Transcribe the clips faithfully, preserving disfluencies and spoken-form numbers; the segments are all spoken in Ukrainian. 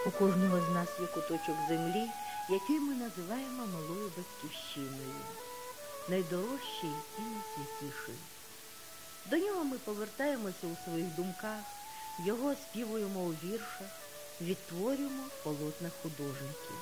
У кожного з нас є куточок землі, який ми називаємо малою батьківщиною, найдорожчий і найсвятіший. До нього ми повертаємося у своїх думках, його співуємо у віршах, відтворюємо полотна художників.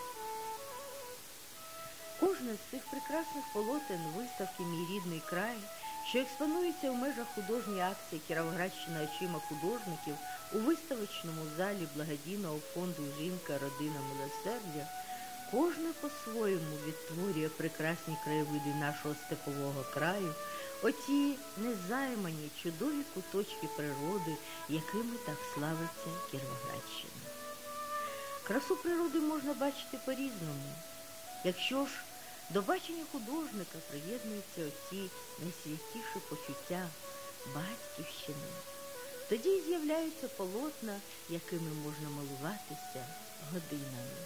Кожне з цих прекрасних полотен виставки «Мій рідний край», що експонується в межах художньої акції «Кіровоградщина очима художників» у виставочному залі благодійного фонду «Жінка, родина, милосердя», кожне по-своєму відтворює прекрасні краєвиди нашого степового краю, оті незаймані чудові куточки природи, якими так славиться Кіровоградщина. Красу природи можна бачити по-різному. Якщо ж до бачення художника приєднуються оці найсвятіші почуття батьківщини, тоді і з'являються полотна, якими можна милуватися годинами.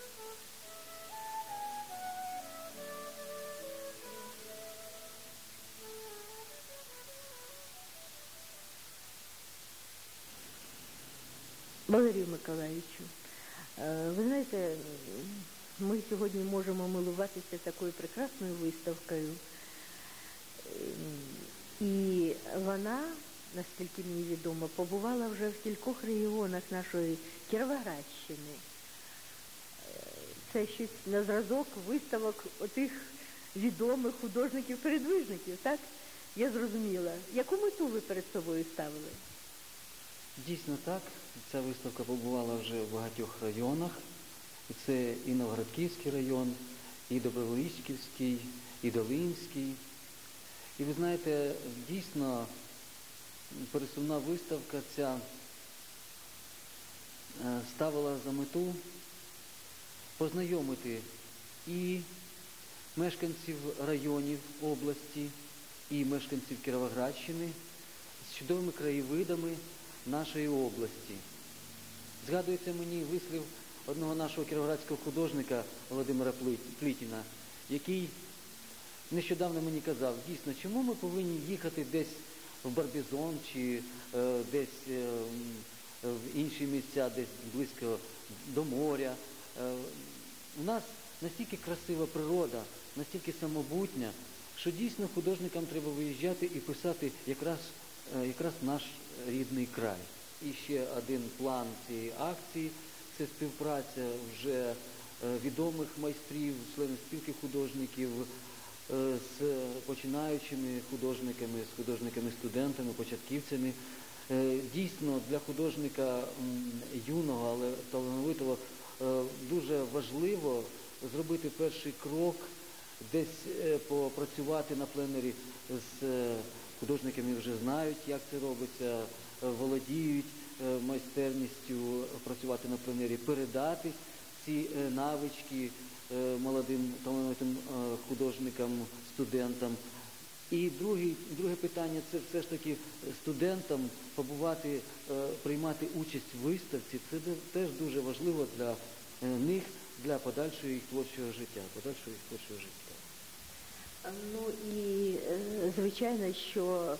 Валерію Миколаївичу, ви знаєте, ми сьогодні можемо милуватися такою прекрасною виставкою. І вона, наскільки мені відомо, побувала вже в кількох регіонах нашої Кіровоградщини. Це щось на зразок виставок отих відомих художників-передвижників, так? Я зрозуміла. Яку мету ви перед собою ставили? Дійсно так. Ця виставка побувала вже в багатьох районах. Це і Новгородківський район, і Добровольськівський, і Долинський. І ви знаєте, дійсно, пересувна виставка ця ставила за мету познайомити і мешканців районів області, і мешканців Кіровоградщини з чудовими краєвидами нашої області. Згадується мені вислів одного нашого кіровоградського художника Володимира Плітіна, який нещодавно мені казав, дійсно, чому ми повинні їхати десь в Барбізон чи е, десь е, в інші місця, десь близько до моря. Е, у нас настільки красива природа, настільки самобутня, що дійсно художникам треба виїжджати і писати якраз, е, якраз наш рідний край. І ще один план цієї акції – це співпраця вже відомих майстрів, членів спілки художників з починаючими художниками, з художниками-студентами, початківцями. Дійсно, для художника юного, але талановитого дуже важливо зробити перший крок, десь попрацювати на пленері з художниками, вже знають, як це робиться, володіють майстерністю працювати на пленері, передати ці навички молодим талановитим художникам, студентам. І друге, друге питання – це все ж таки студентам побувати, приймати участь в виставці. Це теж дуже важливо для них, для подальшого їх творчого життя, подальшого їх творчого життя. Ну і звичайно, що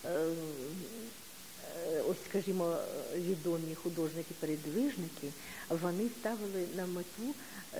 ось, скажімо, відомі художники-передвижники, вони ставили на мету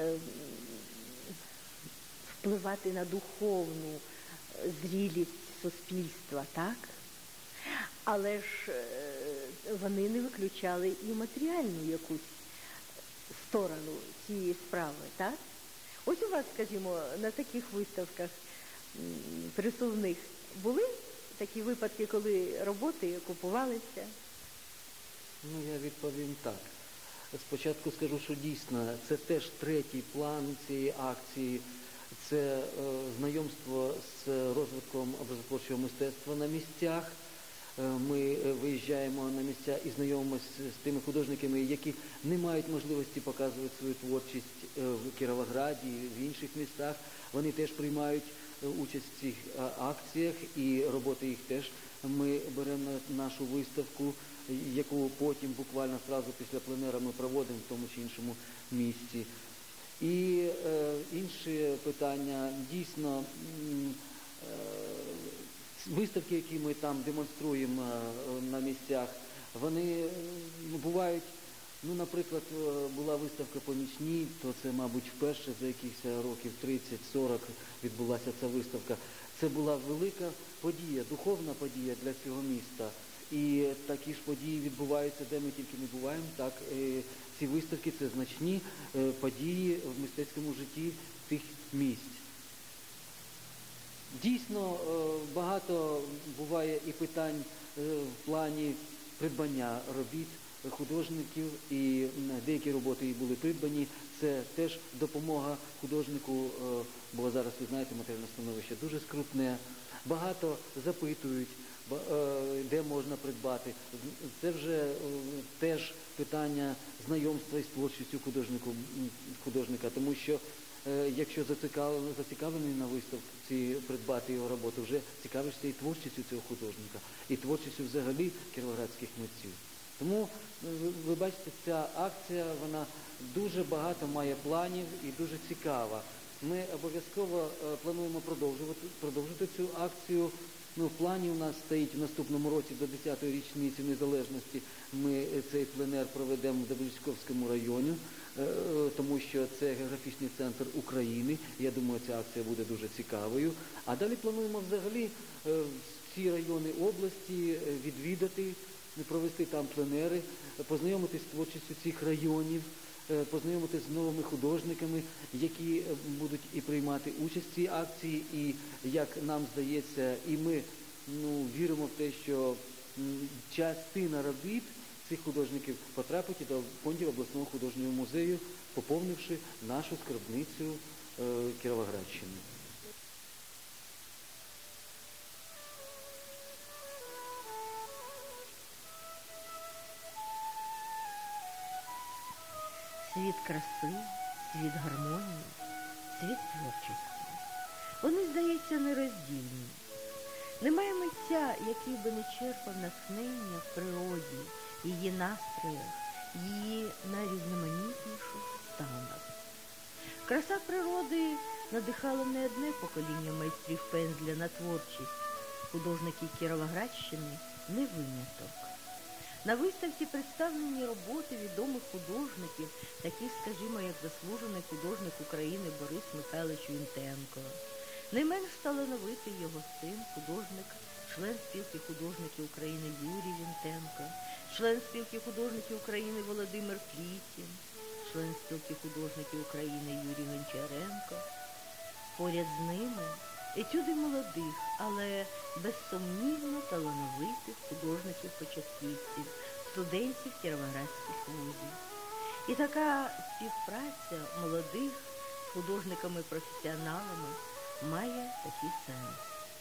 впливати на духовну зрілість суспільства, так? Але ж вони не виключали і матеріальну якусь сторону цієї справи, так? Ось у вас, скажімо, на таких виставках пересувних були такі випадки, коли роботи купувалися? Ну, я відповім так. Спочатку скажу, що дійсно це теж третій план цієї акції. Це е, знайомство з розвитком образотворчого мистецтва на місцях. Е, ми виїжджаємо на місця і знайомимося з тими художниками, які не мають можливості показувати свою творчість е, в Кіровограді, в інших містах. Вони теж приймають участь в цих акціях, і роботи їх теж ми беремо на нашу виставку, яку потім буквально одразу після пленера ми проводимо в тому чи іншому місці. І е, інше питання, дійсно, е, виставки, які ми там демонструємо е, на місцях, вони бувають Ну, наприклад, була виставка «Помічні», то це, мабуть, вперше за якихось років тридцять-сорок відбулася ця виставка. Це була велика подія, духовна подія для цього міста. І такі ж події відбуваються, де ми тільки не буваємо. Так, ці виставки – це значні події в мистецькому житті тих місць. Дійсно, багато буває і питань в плані придбання робіт художників, і деякі роботи і були придбані. Це теж допомога художнику, бо зараз, ви знаєте, матеріальне становище дуже скрутне. Багато запитують, де можна придбати. Це вже теж питання знайомства із творчістю художника, тому що якщо зацікавлений на виставці придбати його роботу, вже цікавишся і творчістю цього художника, і творчістю взагалі кіровоградських митців. Тому, ви бачите, ця акція, вона дуже багато має планів і дуже цікава. Ми обов'язково плануємо продовжувати, продовжити цю акцію. Ну, в плані у нас стоїть в наступному році до десятої річниці незалежності. Ми цей пленер проведемо в Добричковському районі, тому що це географічний центр України. Я думаю, ця акція буде дуже цікавою. А далі плануємо взагалі ці райони області відвідати, провести там пленери, познайомитись з творчістю цих районів, познайомитись з новими художниками, які будуть і приймати участь в цій акції, і, як нам здається, і ми ну, віримо в те, що частина робіт цих художників потрапить до фондів обласного художнього музею, поповнивши нашу скарбницю е, Кіровоградщини. Світ краси, світ гармонії, світ творчості. Вони, здається, нероздільні. Немає митця, який би не черпав натхнення в природі, її настроях, її найрізноманітніших станах. Краса природи надихала не одне покоління майстрів пензля на творчість. Художники Кіровоградщини не виняток. На виставці представлені роботи відомих художників, таких, скажімо, як заслужений художник України Борис Михайлович Вінтенко. Не менш талановитий його син, художник, член спілки художників України Юрій Вінтенко, член спілки художників України Володимир Клітін, член спілки художників України Юрій Гончаренко. Поряд з ними етюди молодих, але безсумнівно талановитих художників-початківців, студентів кіровоградських вузів. І така співпраця молодих з художниками-професіоналами має такий сенс.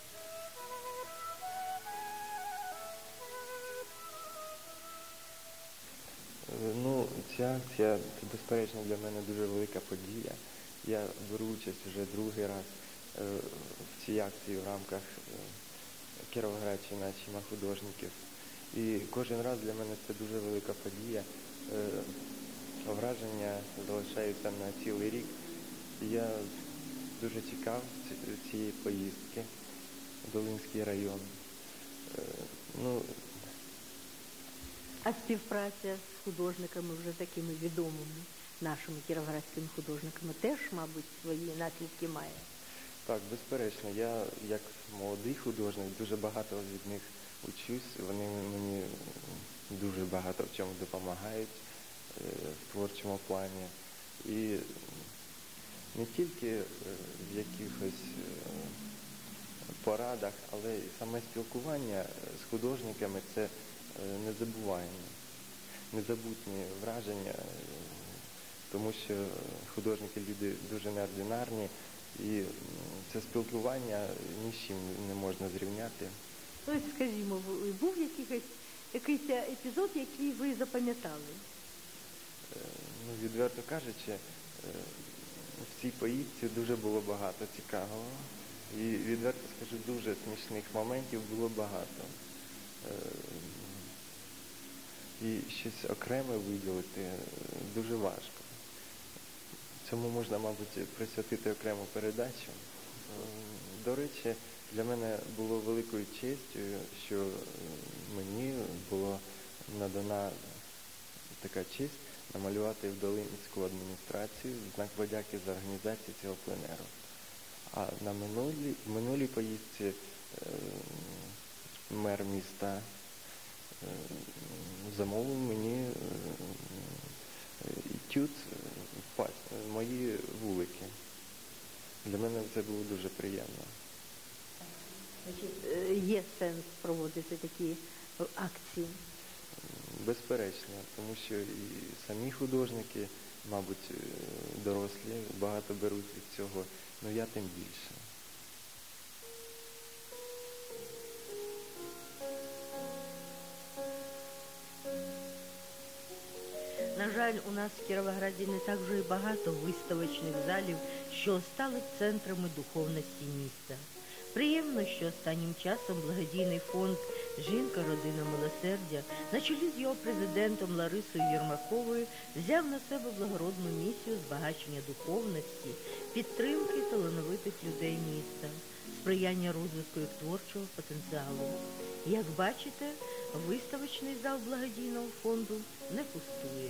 Ну, ця акція, це, безперечно, для мене дуже велика подія. Я беру участь вже другий раз в цій акції в рамках Кіровоградщина очима художників. І кожен раз для мене це дуже велика подія. Враження залишаються на цілий рік. Я дуже цікав цієї поїздки в Долинський район. Ну, а співпраця з художниками вже такими відомими, нашими кіровоградськими художниками, теж, мабуть, свої наслідки має? Так, безперечно. Я, як молодий художник, дуже багато від них учусь. Вони мені дуже багато в чому допомагають в творчому плані. І не тільки в якихось порадах, але і саме спілкування з художниками – це незабуваємо, незабутні враження, тому що художники – люди дуже неординарні, і це спілкування ні з чим не можна зрівняти. Ось, скажімо, був якийсь, якийсь епізод, який ви запам'ятали? Ну, відверто кажучи, в цій поїздці дуже було багато цікавого. І, відверто скажу, дуже смішних моментів було багато. І щось окреме виділити дуже важко. Цьому можна, мабуть, присвятити окрему передачу. До речі, для мене було великою честю, що мені була надана така честь намалювати в Долинську адміністрацію в знак подяки за організацію цього пленеру. А на минулій, в минулій поїздці е, мер міста е, замовив мені е, етюд е, мої вулики. Для мене це було дуже приємно. Значить, е, є сенс проводити такі акції? Безперечно, тому що і самі художники, мабуть, е, дорослі, багато беруть від цього, ну я тим більше. На жаль, у нас в Кіровограді не так вже й багато виставочних залів, що стали центрами духовності міста. Приємно, що останнім часом благодійний фонд «Жінка, родина, милосердя» на чолі з його президентом Ларисою Єрмаковою взяв на себе благородну місію збагачення духовності, підтримки талановитих людей міста, сприяння розвитку їх творчого потенціалу. Як бачите, виставочний зал благодійного фонду не пустує.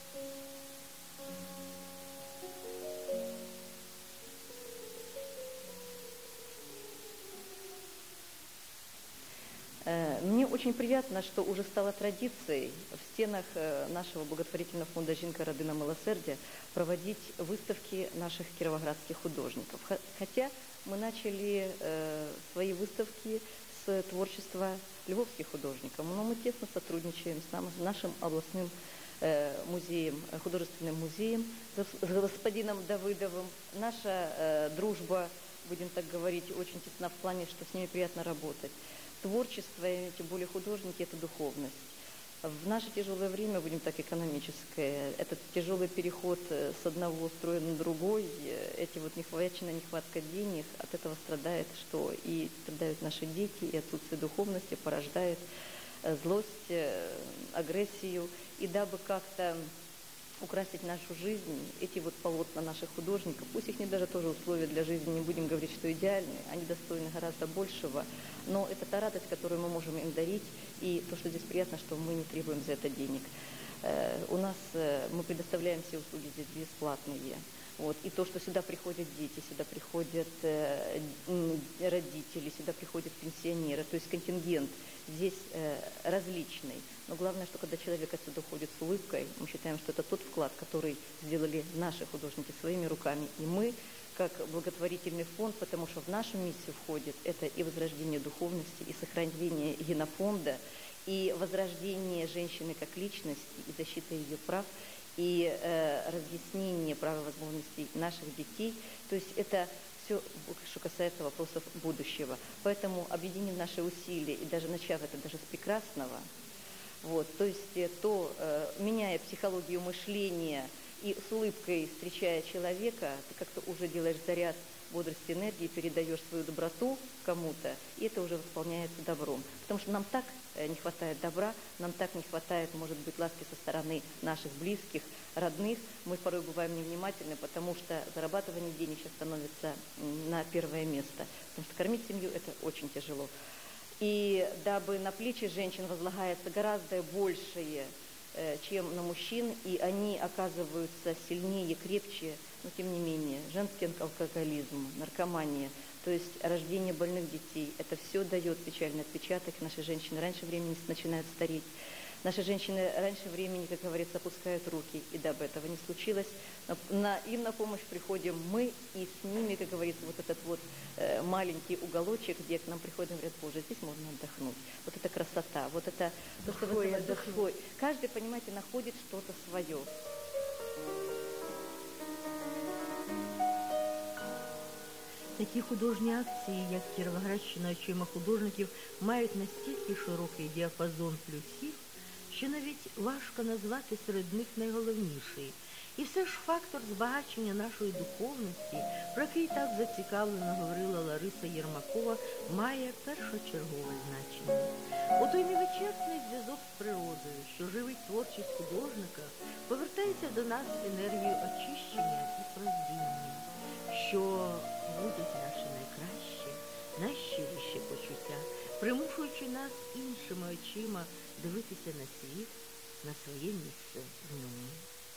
Мне очень приятно, что уже стало традицией в стенах нашего благотворительного фонда «Жінка, родина, милосердя» проводить выставки наших кировоградских художников. Хотя мы начали свои выставки с творчества львовских художников, но мы тесно сотрудничаем с нашим областным музеем, художественным музеем, с господином Давыдовым. Наша дружба, будем так говорить, очень тесна в плане, что с ними приятно работать. Творчество, тем более художники, это духовность. В наше тяжелое время, будем так, экономическое, этот тяжелый переход с одного строя на другой, эти вот нехватчина, нехватка денег, от этого страдает, что и страдают наши дети, и отсутствие духовности порождает злость, агрессию. И дабы как-то украсить нашу жизнь, эти вот полотна наших художников, пусть их не даже тоже условия для жизни, не будем говорить, что идеальные, они достойны гораздо большего, но это та радость, которую мы можем им дарить, и то, что здесь приятно, что мы не требуем за это денег. Э, у нас, э, мы предоставляем все услуги здесь бесплатные. Вот. И то, что сюда приходят дети, сюда приходят э, родители, сюда приходят пенсионеры, то есть контингент здесь э, различный. Но главное, что когда человек отсюда уходит с улыбкой, мы считаем, что это тот вклад, который сделали наши художники своими руками. И мы, как благотворительный фонд, потому что в нашу миссию входит это и возрождение духовности, и сохранение генофонда, и возрождение женщины как личности, и защита ее прав, и э, разъяснение прав и возможностей наших детей. То есть это все, что касается вопросов будущего. Поэтому, объединив наши усилия и даже начав это даже с прекрасного, вот, то есть то, э, меняя психологию мышления и с улыбкой встречая человека, ты как-то уже делаешь заряд бодрости, энергии, передаешь свою доброту кому-то, и это уже восполняется добром. Потому что нам так не хватает добра, нам так не хватает, может быть, ласки со стороны наших близких, родных. Мы порой бываем невнимательны, потому что зарабатывание денег сейчас становится на первое место. Потому что кормить семью – это очень тяжело. И дабы на плечи женщин возлагается гораздо большее, чем на мужчин, и они оказываются сильнее, крепче, но тем не менее, женский алкоголизм, наркомания, то есть рождение больных детей, это все дает печальный отпечаток. Наши женщины раньше времени начинают стареть. Наши женщины раньше времени, как говорится, опускают руки, и дабы этого не случилось, на, им на помощь приходим мы, и с ними, как говорится, вот этот вот э, маленький уголочек, где к нам приходят и говорят: Боже, здесь можно отдохнуть. Вот это красота, вот это то, что вы душой. Каждый, понимаете, находит что-то свое. Такі художні акції, як Кіровоградщина очима художників, мають настільки широкий діапазон плюсів, що навіть важко назвати серед них найголовніший. І все ж фактор збагачення нашої духовності, про який так зацікавлено говорила Лариса Єрмакова, має першочергове значення. У той невичерпний зв'язок з природою, що живить творчість художника, повертається до нас енергією очищення і прозріння, що будуть наші найкращі, найщиріші почуття, примушуючи нас іншими очима дивитися на світ, на своє місце в ньому.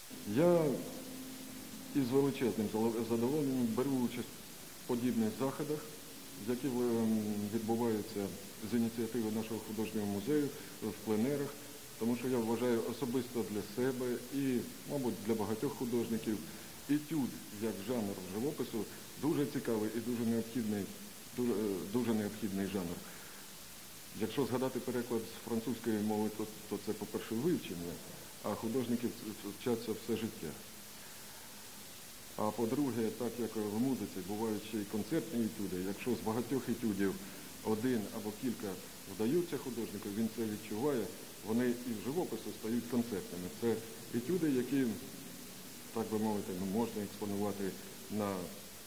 Я із величезним задоволенням беру участь в подібних заходах, які відбуваються з ініціативи нашого художнього музею в пленерах, тому що я вважаю особисто для себе і, мабуть, для багатьох художників етюд як жанр живопису дуже цікавий і дуже необхідний, дуже, дуже необхідний жанр. Якщо згадати переклад з французької мови, то, то це, по-перше, вивчення, а художники вчаться все життя. А по-друге, так як в музиці бувають ще й концертні етюди, якщо з багатьох етюдів один або кілька вдаються художнику, він це відчуває, вони і в живопису стають концертними. Це етюди, які, так би мовити, можна експонувати на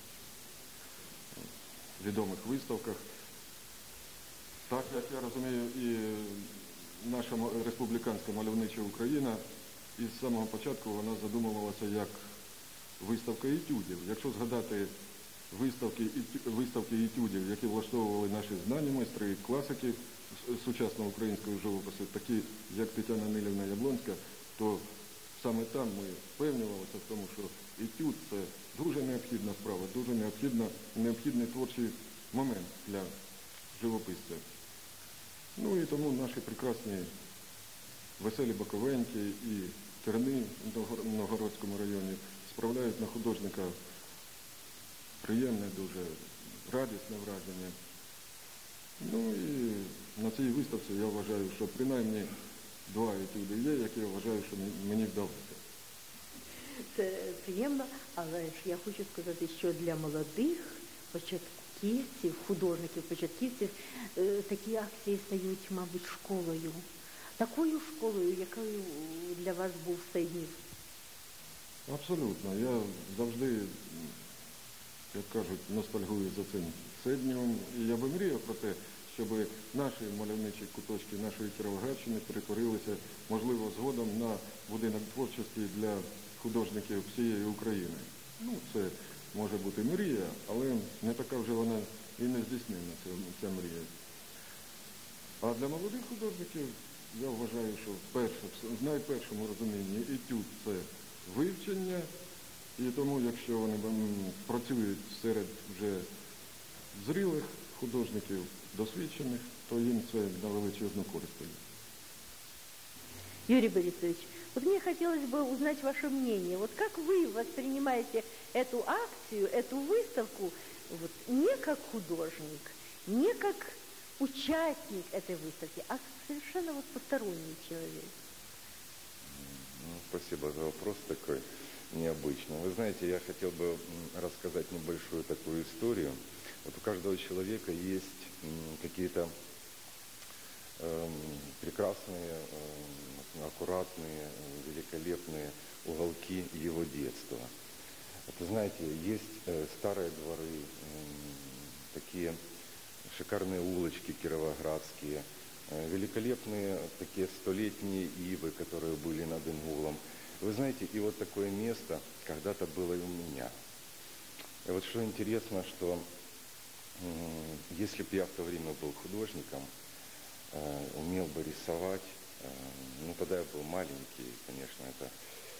відомих виставках. Так, як я розумію, і наша республіканська мальовнича Україна із самого початку вона задумувалася як виставка етюдів. Якщо згадати виставки, виставки етюдів, які влаштовували наші знані майстри, класики сучасного українського живопису, такі як Тетяна Нилівна Яблонська, то саме там ми впевнювалися в тому, що етюд – це дуже необхідна справа, дуже необхідна, необхідний творчий момент для живописця. Ну і тому наші прекрасні веселі Боковеньки і Терни в Новгородському районі справляють на художника приємне, дуже радісне враження. Ну і на цій виставці я вважаю, що принаймні два етюди є, які я вважаю, що мені вдалося. Це приємно, але ж я хочу сказати, що для молодих початківців, художників, початківців, такі акції стають, мабуть, школою. Такою школою, якою для вас був Сейднів. Абсолютно. Я завжди, як кажуть, ностальгую за цим Сейднівом. І я би мріяв про те, щоб наші мальовничі куточки нашої Кіровоградщини перетворилися, можливо, згодом на будинок творчості для художників всієї України. Ну, це може бути мрія, але не така вже вона і не здійснена, ця, ця мрія. А для молодих художників я вважаю, що вперше, в найпершому розумінні етюд – це вивчення, і тому, якщо вони працюють серед вже зрілих художників, досвідчених, то їм це на величезну користь дає. Юрий Борисович, вот мне хотелось бы узнать ваше мнение. Вот как вы воспринимаете эту акцию, эту выставку, вот, не как художник, не как участник этой выставки, а совершенно вот посторонний человек? Ну, спасибо за вопрос такой необычный. Вы знаете, я хотел бы рассказать небольшую такую историю. Вот у каждого человека есть какие-то э, прекрасные, э, аккуратные, великолепные уголки его детства. Это, знаете, есть э, старые дворы, э, такие шикарные улочки кировоградские, э, великолепные такие столетние ивы, которые были над Ингулом. Вы знаете, и вот такое место когда-то было и у меня. И вот что интересно, что если бы я в то время был художником, э, умел бы рисовать, э, ну тогда я был маленький, конечно, это,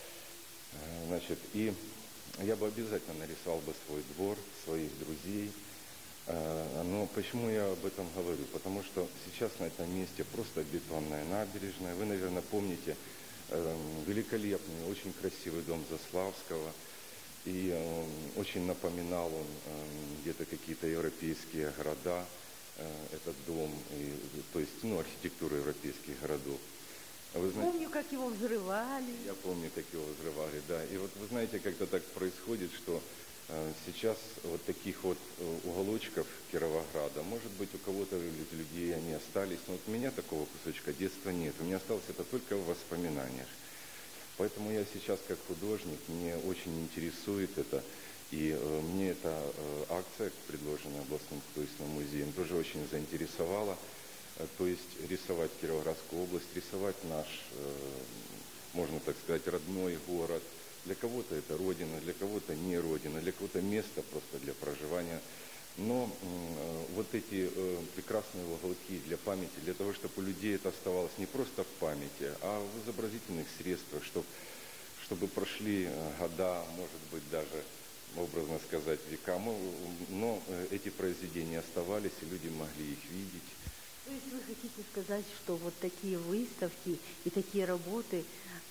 э, значит, и я бы обязательно нарисовал бы свой двор, своих друзей. Э, но почему я об этом говорю? Потому что сейчас на этом месте просто бетонная набережная. Вы, наверное, помните э, великолепный, очень красивый дом Заславского. И э, очень напоминал он э, где-то какие-то европейские города, э, этот дом, и, то есть, ну, архитектуру европейских городов. Вы знаете, помню, как его взрывали. Я помню, как его взрывали, да. И вот вы знаете, как-то так происходит, что э, сейчас вот таких вот уголочков Кировограда, может быть, у кого-то из людей они остались, но вот у меня такого кусочка детства нет. У меня осталось это только в воспоминаниях. Поэтому я сейчас, как художник, мне очень интересует это, и э, мне эта э, акция, предложенная областным художественным музеем, тоже очень заинтересовала. Э, то есть рисовать Кировоградскую область, рисовать наш, э, можно так сказать, родной город. Для кого-то это родина, для кого-то не родина, для кого-то место просто для проживания. Но э, вот эти э, прекрасные уголки для памяти, для того, чтобы у людей это оставалось не просто в памяти, а в изобразительных средствах, чтобы чтобы прошли э, года, может быть, даже, образно сказать, века, но, но э, эти произведения оставались, и люди могли их видеть. То есть вы хотите сказать, что вот такие выставки и такие работы,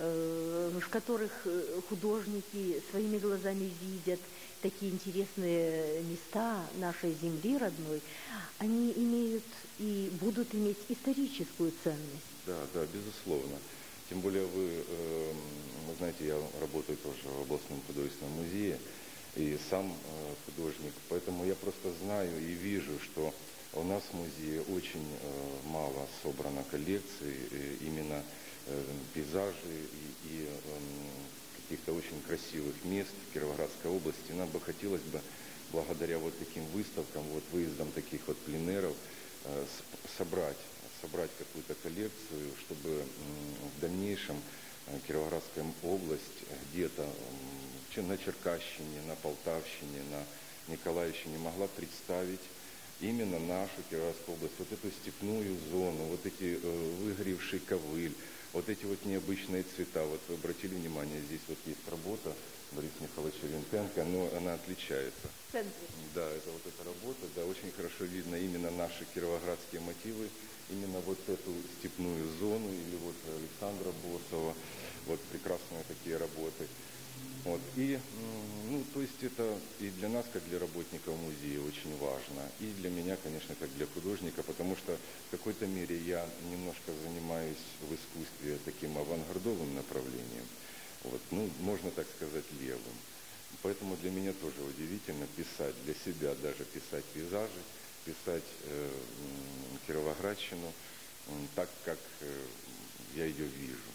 э, в которых э, художники своими глазами видят такие интересные места нашей земли родной, они имеют и будут иметь историческую ценность? Да, да, безусловно. Тем более вы, э, вы знаете, я работаю тоже в областном художественном музее и сам э, художник, поэтому я просто знаю и вижу, что у нас в музее очень э, мало собрано коллекций, э, именно э, пейзажей и, и э, каких-то очень красивых мест в Кировоградской области. Нам бы хотелось бы, благодаря вот таким выставкам, вот выездам таких вот пленеров, э, собрать собрать какую-то коллекцию, чтобы м, в дальнейшем э, Кировоградская область где-то м, на Черкащине, на Полтавщине, на Николаевщине могла представить именно нашу Кировоградскую область, вот эту степную зону, вот эти э, выгоревший ковыль, вот эти вот необычные цвета. Вот вы обратили внимание, здесь вот есть работа Бориса Михайловича Винтенко, но она отличается. Да, это вот эта работа, да, очень хорошо видно именно наши кировоградские мотивы, именно вот эту степную зону, или вот Александра Босова, вот прекрасные такие работы. Вот. И, ну, то есть это и для нас, как для работников музея, очень важно, и для меня, конечно, как для художника, потому что в какой-то мере я немножко занимаюсь в искусстве таким авангардовым направлением, вот, ну, можно так сказать, левым. Поэтому для меня тоже удивительно писать для себя, даже писать пейзажи, писать э, Кировоградщину э, так, как э, я ее вижу,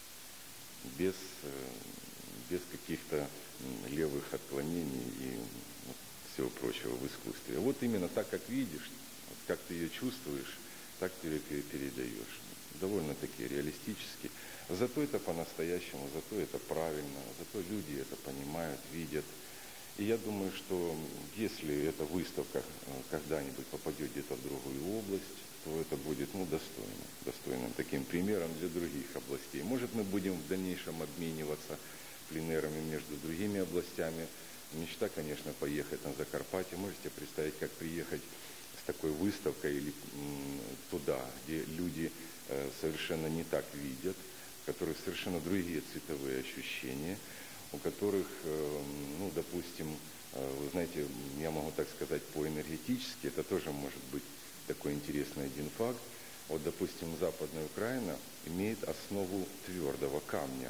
без, э, без каких-то левых отклонений и ну, всего прочего в искусстве. Вот именно так, как видишь, вот как ты ее чувствуешь, так ты ее передаешь. Довольно-таки реалистически. Зато это по-настоящему, зато это правильно, зато люди это понимают, видят. И я думаю, что если эта выставка когда-нибудь попадет где-то в другую область, то это будет ну, достойно, достойным таким примером для других областей. Может, мы будем в дальнейшем обмениваться пленерами между другими областями. Мечта, конечно, поехать на Закарпатье. Можете представить, как приехать с такой выставкой или м, туда, где люди э, совершенно не так видят, у которых совершенно другие цветовые ощущения, у которых, э, ну, допустим, э, вы знаете, я могу так сказать, по-энергетически, это тоже может быть такой интересный один факт. Вот, допустим, Западная Украина имеет основу твердого камня.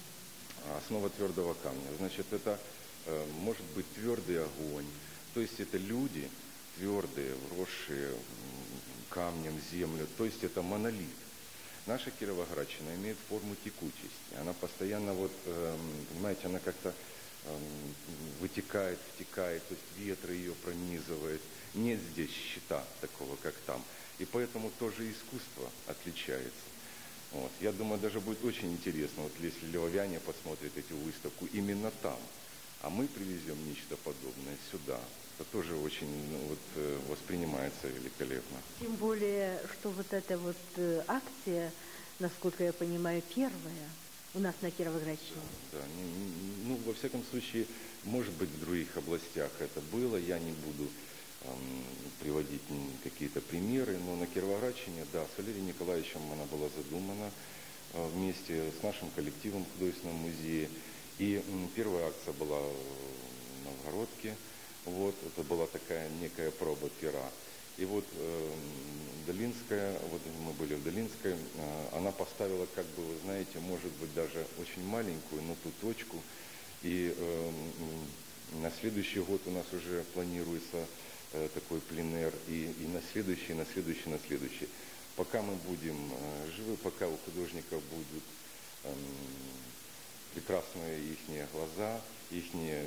Основа твердого камня, значит, это э, может быть твердый огонь, то есть это люди твердые, вросшие камнем в землю, то есть это монолит. Наша Кировоградщина имеет форму текучести, она постоянно, вот, э, понимаете, она как-то э, вытекает, втекает, то есть ветры ее пронизывает, нет здесь щита такого, как там, и поэтому тоже искусство отличается. Вот. Я думаю, даже будет очень интересно, вот если львовяне посмотрят эту выставку именно там, а мы привезем нечто подобное сюда. Это тоже очень ну, вот, воспринимается великолепно. Тем более, что вот эта вот акция, насколько я понимаю, первая у нас на Кировоградщине. Да, ну, во всяком случае, может быть, в других областях это было, я не буду приводить какие-то примеры, но на Кировоградщине, да, с Валерием Николаевичем она была задумана вместе с нашим коллективом в художественном музее. И первая акция была в Новгородке, вот, это была такая некая проба пера. И вот э, Долинская, вот мы были в Долинской, э, она поставила, как бы, вы знаете, может быть, даже очень маленькую, но ту точку. И э, на следующий год у нас уже планируется такой пленер, и, и на следующий, на следующий, на следующий. Пока мы будем э, живы, пока у художников будут э, прекрасные их глаза, их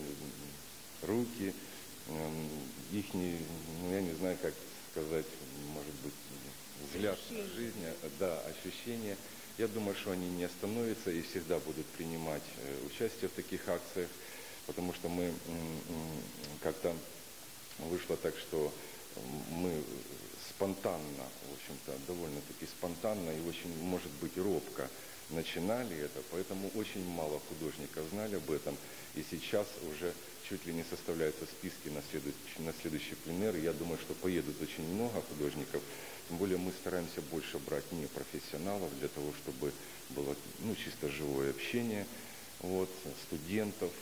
руки, э, их, ну я не знаю, как сказать, может быть, взгляд на жизнь, да, ощущения. Я думаю, что они не остановятся и всегда будут принимать э, участие в таких акциях, потому что мы э, как-то вышло так, что мы спонтанно, в общем-то, довольно-таки спонтанно и очень, может быть, робко начинали это, поэтому очень мало художников знали об этом, и сейчас уже чуть ли не составляются списки на следующий, на следующий пленэр, и я думаю, что поедут очень много художников, тем более мы стараемся больше брать не профессионалов, для того, чтобы было ну, чисто живое общение, вот, студентов,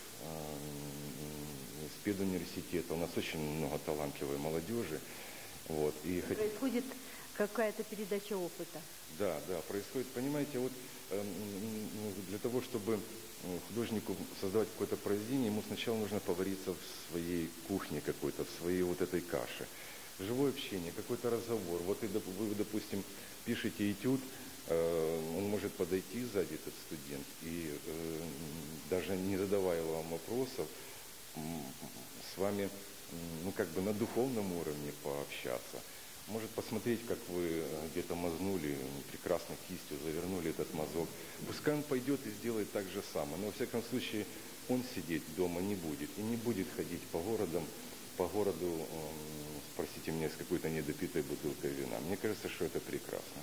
с педуниверситета, у нас очень много талантливой молодежи. Вот, и происходит какая-то передача опыта. Да, да, происходит, понимаете, вот э, для того, чтобы художнику создавать какое-то произведение, ему сначала нужно повариться в своей кухне какой-то, в своей вот этой каше. Живое общение, какой-то разговор. Вот и вы, допустим, пишете этюд, э, он может подойти сзади, этот студент, и э, даже не задавая вам вопросов, с вами, ну, как бы на духовном уровне пообщаться. Может посмотреть, как вы где-то мазнули, прекрасно кистью завернули этот мазок. Пускай он пойдет и сделает так же самое. Но, во всяком случае, он сидеть дома не будет. И не будет ходить по городам, по городу, простите меня, с какой-то недопитой бутылкой вина. Мне кажется, что это прекрасно.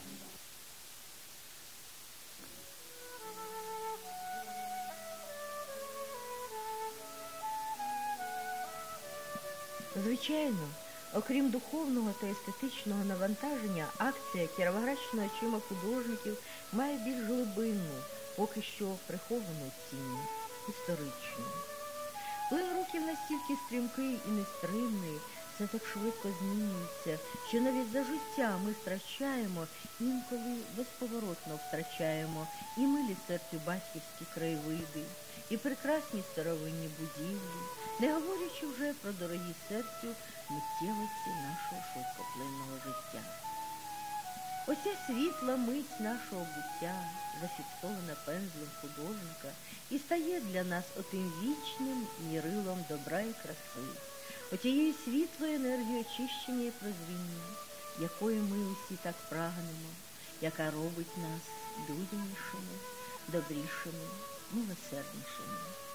Звичайно, окрім духовного та естетичного навантаження, акція «Кіровоградщина очима художників» має більш глибинну, поки що приховану цінність, історичну. Плин років настільки стрімкий і нестримний, все так швидко змінюється, що навіть за життя ми втрачаємо, інколи безповоротно втрачаємо і милі серцю батьківські краєвиди, і прекрасні старовинні будівлі, не говорячи вже про дорогі серцю миттєвості нашого швидкоплинного життя. Оця світла мить нашого буття, зафіксована пензлем художника, і стає для нас отим вічним мірилом добра і краси, отією світлою енергією очищення і прозріння, якої ми усі так прагнемо, яка робить нас людянішими, добрішими, милосерднішими.